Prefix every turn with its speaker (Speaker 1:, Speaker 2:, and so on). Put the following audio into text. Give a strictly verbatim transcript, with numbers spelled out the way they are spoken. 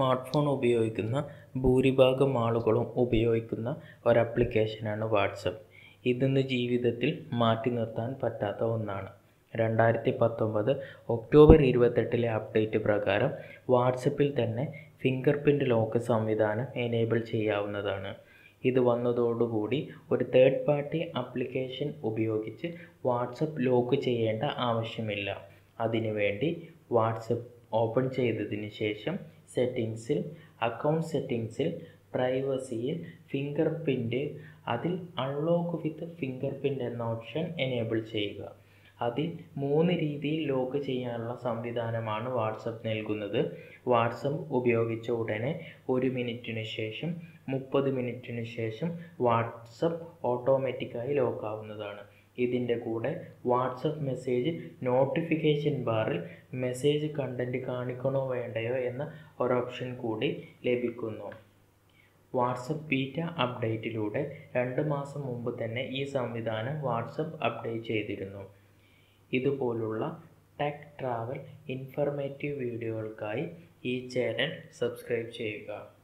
Speaker 1: Smart phone ഉപയോഗിക്കുന്ന ഭൂരിഭാഗം ആളുകളും ഉപയോഗിക്കുന്ന ഒരു ആപ്ലിക്കേഷനാണ് വാട്സപ്പ്. ഇതിന്ന് ജീവിതത്തിൽ മാറ്റി നിർത്താൻ പറ്റാത്ത ഒന്നാണ്. രണ്ടായിരത്തി പത്തൊമ്പത് ഒക്ടോബർ ഇരുപത്തെട്ടിലെ അപ്ഡേറ്റ് പ്രകാരം വാട്സപ്പിൽ തന്നെ ഫിംഗർ പ്രിൻ്റ് ലോക്ക് സംവിധാനം എനേബിൾ ചെയ്യാവുന്നതാണ്. ഇത് വന്നതോടുകൂടി ഒരു തേർഡ് പാർട്ടി ആപ്ലിക്കേഷൻ ഉപയോഗിച്ച് വാട്സപ്പ് ലോക്ക് ചെയ്യേണ്ട ആവശ്യമില്ല. അതിനുവേണ്ടി വാട്സപ്പ് ഓപ്പൺ ചെയ്തതിന് ശേഷം സെറ്റിങ്സിൽ, അക്കൗണ്ട് സെറ്റിങ്സിൽ, പ്രൈവസിയിൽ ഫിംഗർ പ്രിൻ്റ്, അതിൽ അൺലോക്ക് വിത്ത് ഫിംഗർ പ്രിൻ്റ് എന്ന ഓപ്ഷൻ എനേബിൾ ചെയ്യുക. അതിൽ മൂന്ന് രീതിയിൽ ലോക്ക് ചെയ്യാനുള്ള സംവിധാനമാണ് വാട്സപ്പ് നൽകുന്നത്. വാട്സപ്പ് ഉപയോഗിച്ച ഉടനെ ഒരു മിനിറ്റിന് ശേഷം മുപ്പത് മിനിറ്റിന് ശേഷം വാട്സപ്പ് ഓട്ടോമാറ്റിക്കായി ലോക്ക് ആവുന്നതാണ്. ഇതിൻ്റെ കൂടെ വാട്സപ്പ് മെസ്സേജ് നോട്ടിഫിക്കേഷൻ ബാറിൽ മെസ്സേജ് കണ്ടൻറ്റ് കാണിക്കണോ വേണ്ടയോ എന്ന ഒരു ഓപ്ഷൻ കൂടി ലഭിക്കുന്നു. വാട്സപ്പ് ബീറ്റ അപ്ഡേറ്റിലൂടെ രണ്ട് മാസം മുമ്പ് തന്നെ ഈ സംവിധാനം വാട്സപ്പ് അപ്ഡേറ്റ് ചെയ്തിരുന്നു. ഇതുപോലുള്ള ടെക്, ട്രാവൽ, ഇൻഫർമേറ്റീവ് വീഡിയോകൾക്കായി ഈ ചാനൽ സബ്സ്ക്രൈബ് ചെയ്യുക.